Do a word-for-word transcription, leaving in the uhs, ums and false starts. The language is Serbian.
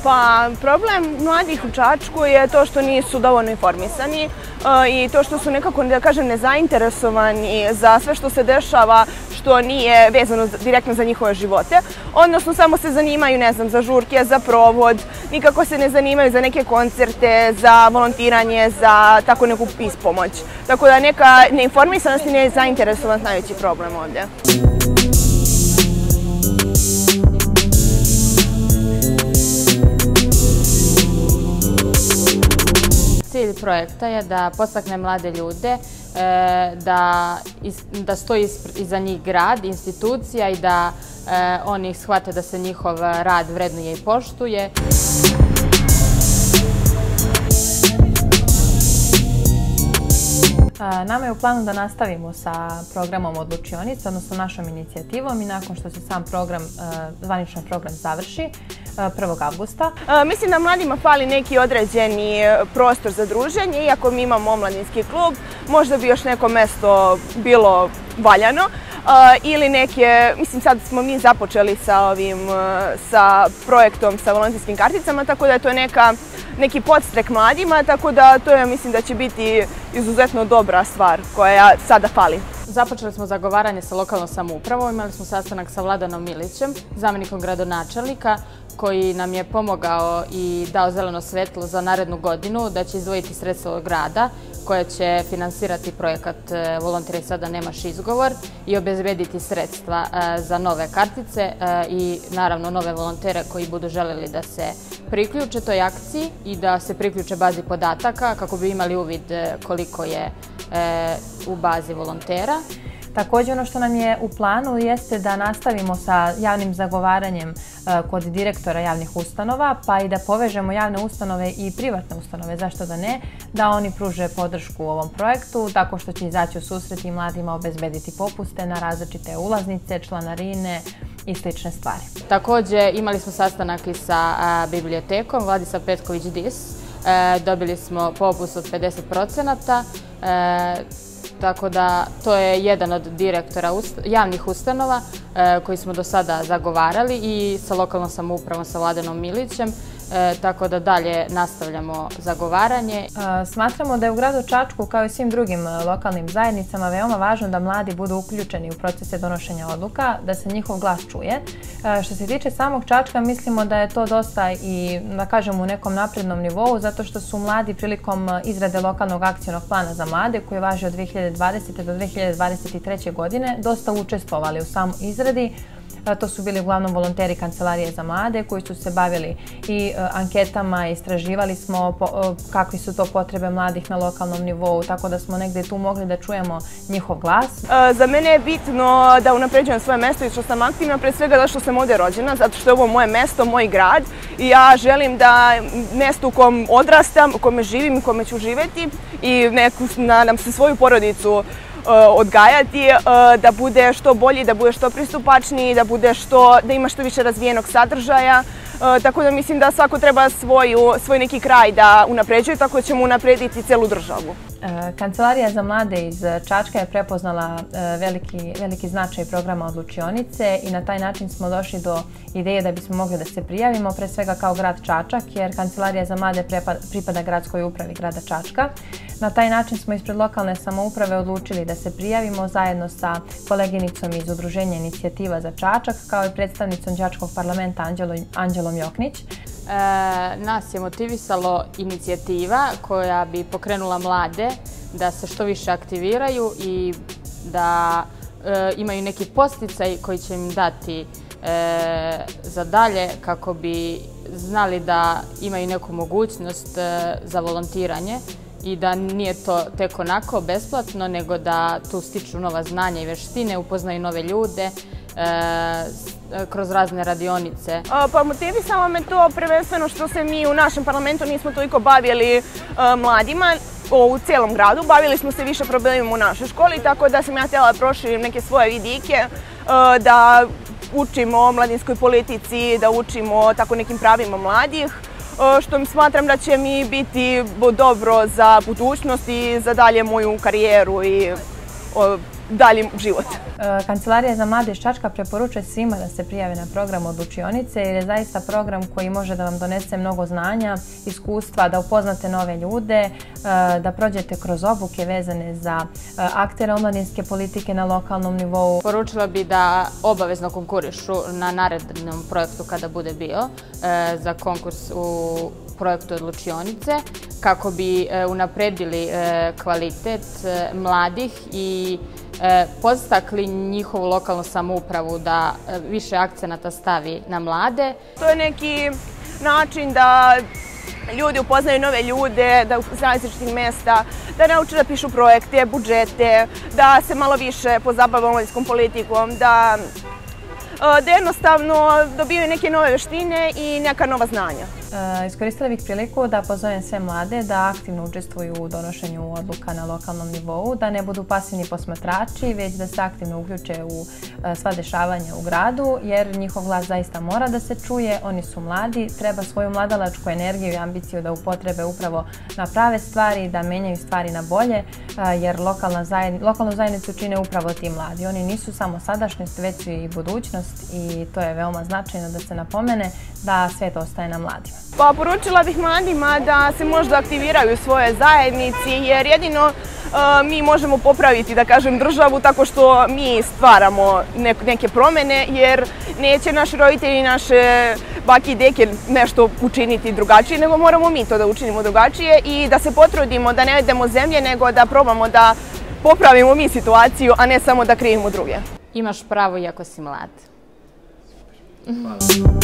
Pa problem mladih u Čačku je to što nisu dovoljno informisani i to što su nekako, da kažem, nezainteresovani za sve što se dešava što nije vezano direktno za njihove živote. Odnosno, samo se zanimaju, ne znam, za žurke, za provod, nikako se ne zanimaju za neke koncerte, za volontiranje, za tako neku ispomoć. Tako da neka neinformisanost i nezainteresovanost je najveći problem ovdje. Cilj projekta je da podstakne mlade ljude, da stoji iza njih grad, institucija i da oni shvate da se njihov rad vrednuje i poštuje. Nama je u planu da nastavimo sa programom Odlučionica, odnosno našom inicijativom, i nakon što se sam program, zvaničan program završi, prvog avgusta. Mislim da mladima fali neki određeni prostor za druženje, iako mi imamo omladinski klub, možda bi još neko mesto bilo valjano. Ili neke, mislim sad smo mi započeli sa ovim, sa projektom sa volonterskim karticama, tako da je to neka, neki podstrek mladima, tako da to ja mislim da će biti izuzetno dobra stvar koja sada fali. Započeli smo zagovaranje sa lokalnom samoupravom, imali smo sastanak sa Vladanom Milićem, zamjenikom gradonačelnika, koji nam je pomogao i dao zeleno svetlo za narednu godinu da će izdvojiti sredstva od grada koja će finansirati projekat Volontiraj sada, nemaš izgovor i obezbediti sredstva za nove kartice i naravno nove volontere koji budu želeli da se priključe toj akciji i da se priključe bazi podataka kako bi imali uvid koliko je u bazi volontera. Također ono što nam je u planu jeste da nastavimo sa javnim zagovaranjem kod direktora javnih ustanova, pa i da povežemo javne ustanove i privatne ustanove, zašto da ne, da oni pruže podršku u ovom projektu, tako što će izaći u susret i mladima obezbediti popuste na različite ulaznice, članarine i slične stvari. Također imali smo sastanak i sa bibliotekom Vladislav Petković-Dis, dobili smo popust od pedeset procenata, tako da to je jedan od direktora javnih ustanova koji smo do sada zagovarali i sa lokalnom samoupravom, sa Vladanom Milićem, tako da dalje nastavljamo zagovaranje. Smatramo da je u gradu Čačku, kao i svim drugim lokalnim zajednicama, veoma važno da mladi budu uključeni u procese donošenja odluka, da se njihov glas čuje. Što se tiče samog Čačka, mislimo da je to dosta i, da kažem, u nekom naprednom nivou, zato što su mladi prilikom izrade lokalnog akcionog plana za mlade, koji važi od dve hiljade dvadesete do dve hiljade dvadeset treće. godine, dosta učestvovali u samoj izradi. To su bili uglavnom volonteri Kancelarije za mlade koji su se bavili i anketama, istraživali smo kakvi su to potrebe mladih na lokalnom nivou, tako da smo negde tu mogli da čujemo njihov glas. Za mene je bitno da unapređujem svoje mesto i što sam aktivna, pre svega zato što sam ovdje rođena, zato što je ovo moje mesto, moj grad i ja želim da mesto u kom odrastam, u kome živim, u kome ću živeti i nadam se svoju porodicu odgajati, da bude što bolji, da bude što pristupačniji, da bude što, da ima što više razvijenog sadržaja. Tako da mislim da svako treba svoj neki kraj da unapređuje, tako ćemo unaprediti celu državu. Kancelarija za mlade iz Čačka je prepoznala veliki značaj programa Odlučionice i na taj način smo došli do ideje da bismo mogli da se prijavimo, pre svega kao grad Čačak, jer Kancelarija za mlade pripada gradskoj upravi grada Čačka. Na taj način smo ispred lokalne samouprave odlučili da se prijavimo zajedno sa koleginicom iz Udruženja Inicijativa za Čačak, kao i predstavnicom Đačkog parlamenta Anđelom Joknić. Nas je motivisalo inicijativa koja bi pokrenula mlade da se što više aktiviraju i da imaju neki podsticaj koji će im dati za dalje kako bi znali da imaju neku mogućnost za volontiranje i da nije to tek onako besplatno, nego da tu stiču nova znanja i veštine, upoznaju nove ljude kroz razne radionice. Pa motivisalo me to prvenstveno što se mi u našem parlamentu nismo toliko bavili mladima u cijelom gradu. Bavili smo se više problemima u našoj školi, tako da sam ja htjela da proširim neke svoje vidike, da učimo o mladinskoj politici, da učimo o tako nekim pravima mladih, što smatram da će mi biti dobro za budućnost i za dalje moju karijeru i dalji život. Kancelarija za mlade iz Čačka preporučuje svima da se prijave na program Odlučionice jer je zaista program koji može da vam donese mnogo znanja, iskustva, da upoznate nove ljude, da prođete kroz obuke vezane za aktere omladinske politike na lokalnom nivou. Poručila bi da obavezno konkurišu na narednom projektu kada bude bio za konkurs u projektu Odlučionice kako bi unapredili kvalitet mladih i podstakli njihovu lokalnu samoupravu da više akcenata stavi na mlade. To je neki način da ljudi upoznaju nove ljude, da iz različitih mesta, da nauče da pišu projekte, budžete, da se malo više pozabave omladinskom politikom, da da jednostavno dobiju neke nove veštine i neka nova znanja. Iskoristila bih priliku da pozovem sve mlade da aktivno učestvuju u donošenju odluka na lokalnom nivou, da ne budu pasivni posmatrači, već da se aktivno uključe u sva dešavanja u gradu, jer njihov glas zaista mora da se čuje, oni su mladi, treba svoju mladalačku energiju i ambiciju da upotrebe upravo na prave stvari, da menjaju stvari na bolje, jer lokalnu zajednicu čine upravo ti mladi. Oni nisu samo sadašnjost, već su i budućnost i to je veoma značajno da se napomene da svet ostaje na mladima. Pa poručila bih mladima da se možda aktiviraju u svojoj zajednici jer jedino mi možemo popraviti, da kažem, državu tako što mi stvaramo neke promjene jer neće naši roditelji i naše bake i deke nešto učiniti drugačije, nego moramo mi to da učinimo drugačije i da se potrudimo da ne jedemo zemlje, nego da probamo da popravimo mi situaciju, a ne samo da krivimo druge. Imaš pravo iako si mlad. Hvala.